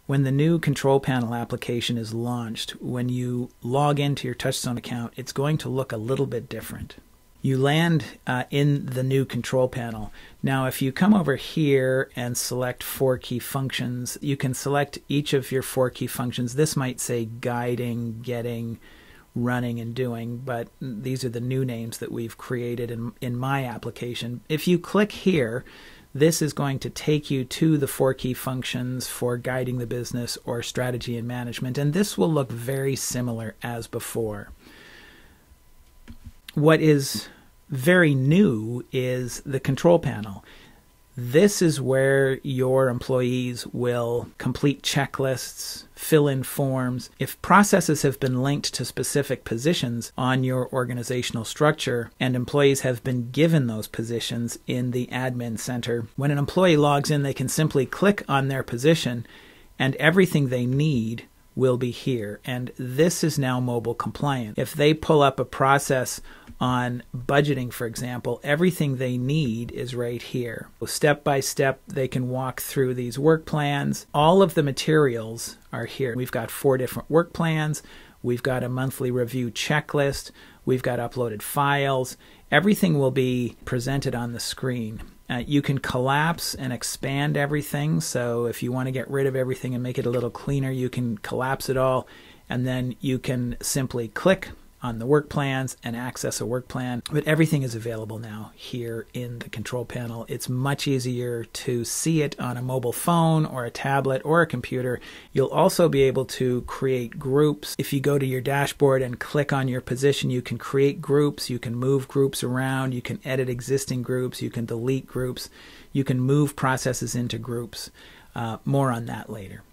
When the new control panel application is launched, when you log into your TouchStone account, it's going to look a little bit different. You land in the new control panel. Now, if you come over here and select 4 key functions, you can select each of your 4 key functions. This might say guiding, getting, running, and doing, but these are the new names that we've created in my application. If you click here, this is going to take you to the 4 key functions for guiding the business or strategy and management, and this will look very similar as before. What is very new is the control panel. This is where your employees will complete checklists, fill in forms. If processes have been linked to specific positions on your organizational structure and employees have been given those positions in the admin center, when an employee logs in, they can simply click on their position and everything they need will be here. And this is now mobile compliant. If they pull up a process on budgeting, for example, everything they need is right here. Step by step, they can walk through these work plans. All of the materials are here. We've got 4 different work plans. We've got a monthly review checklist. We've got uploaded files. Everything will be presented on the screen. You can collapse and expand everything. So if you want to get rid of everything and make it a little cleaner, you can collapse it all. And then you can simply click on the work plans and access a work plan. But everything is available now here in the control panel. It's much easier to see it on a mobile phone or a tablet or a computer. You'll also be able to create groups. If you go to your dashboard and click on your position, you can create groups. You can move groups around. You can edit existing groups. You can delete groups. You can move processes into groups. More on that later.